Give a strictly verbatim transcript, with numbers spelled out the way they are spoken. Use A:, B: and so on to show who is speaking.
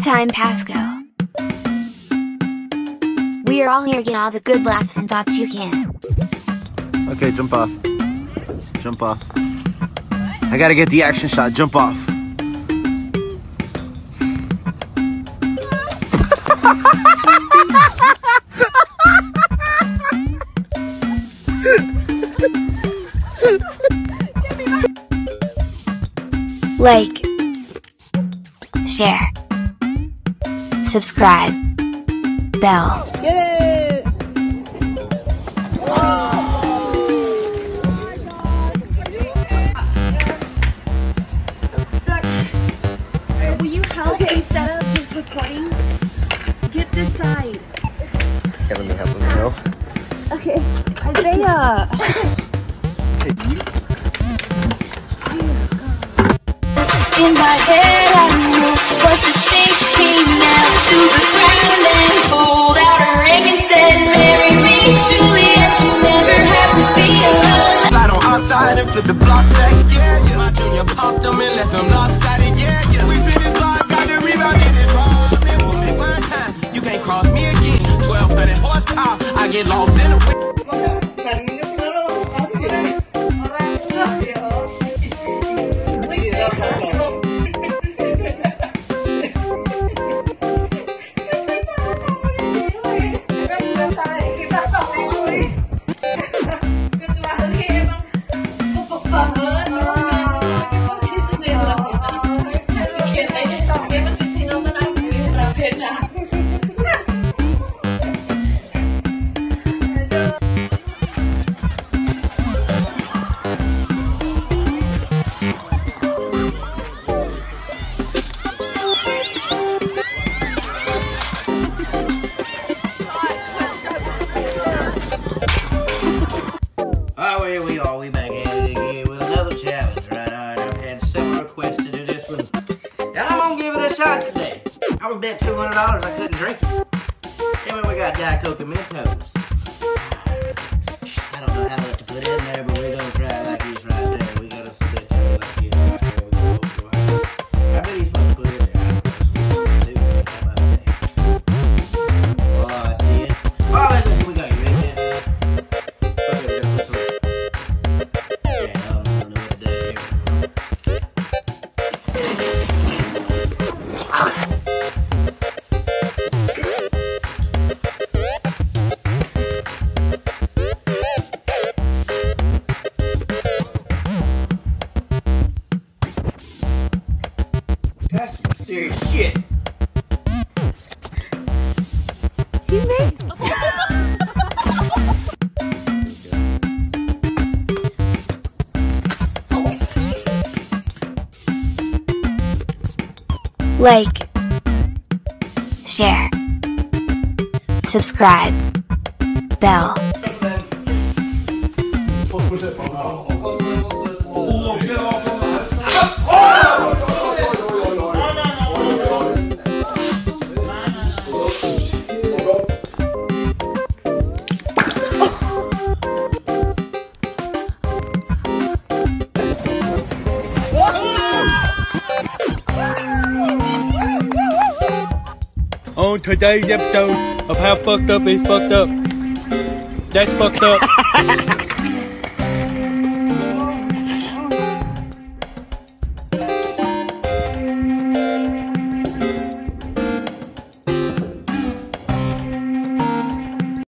A: TimePassGo. We are all here to get all the good laughs and thoughts you can.
B: Okay, jump off. Jump off. I gotta get the action shot. Jump off.
A: Like, share, subscribe, bell.
C: Get it! Will you help instead of just recording? Get this side.
B: Okay, let me help myself.
C: Okay. Isaiah!
D: In my head, I know what you're thinking now. To the ground and pulled out a ring and said, marry me, Juliet, you'll never have to be alone.
E: Slide on outside and flip the block back, yeah, yeah. My junior popped them and left them lopsided, yeah, yeah. We spin this block, got the rebound in this ball. For me one time, you can't cross me again. twelve hundred horsepower, I get lost in the wind.
B: Oh, here we are. We back at it again with another challenge, right? Alright, I've had several requests to do this one. And I'm gonna give it a shot today. I was bet two hundred dollars I couldn't drink it. Anyway, we got Diet Coke and Mentos. I don't know how much to put in there, but we're gonna try it like this right there. We gotta split it like this right there. We go for it. I bet he's supposed to put it in there. Oh, I did. Oh, let's see. We got you right there. That's some serious shit.
C: He made
A: Like, share, subscribe, bell.
F: On today's episode of How Fucked Up Is Fucked Up. That's fucked up.